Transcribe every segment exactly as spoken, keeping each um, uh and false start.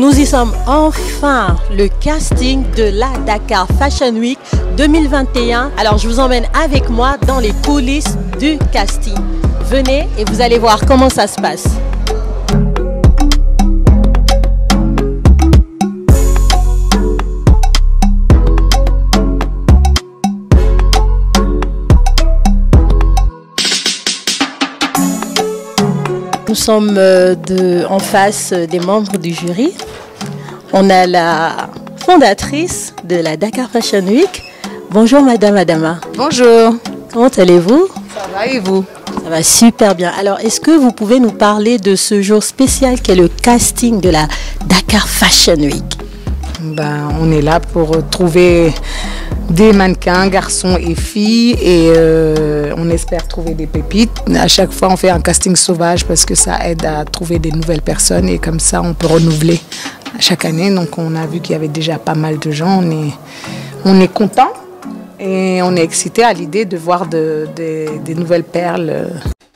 Nous y sommes enfin, le casting de la Dakar Fashion Week deux mille vingt et un. Alors je vous emmène avec moi dans les coulisses du casting. Venez et vous allez voir comment ça se passe. Nous sommes de, en face des membres du jury. On a la fondatrice de la Dakar Fashion Week. Bonjour Madame Adama. Bonjour. Comment allez-vous? Ça va et vous? Ça va super bien. Alors, est-ce que vous pouvez nous parler de ce jour spécial qu'est le casting de la Dakar Fashion Week? Ben, on est là pour trouver des mannequins, garçons et filles, et euh, on espère trouver des pépites. À chaque fois, on fait un casting sauvage parce que ça aide à trouver des nouvelles personnes et comme ça, on peut renouveler chaque année. Donc, on a vu qu'il y avait déjà pas mal de gens. On est, on est content et on est excité à l'idée de voir de, de, des nouvelles perles.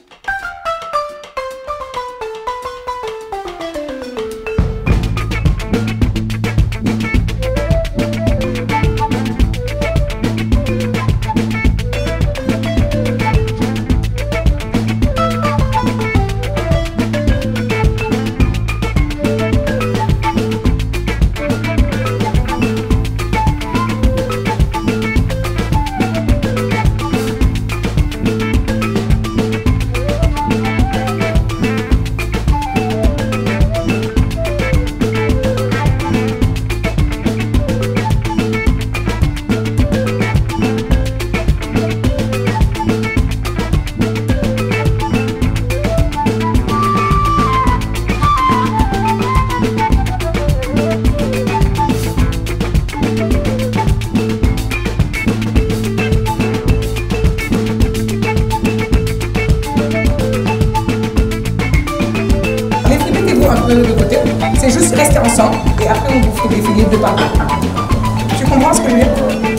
Un peu de côté, c'est juste rester ensemble et après on vous fait défiler de partout. Tu comprends ce que je veux dire?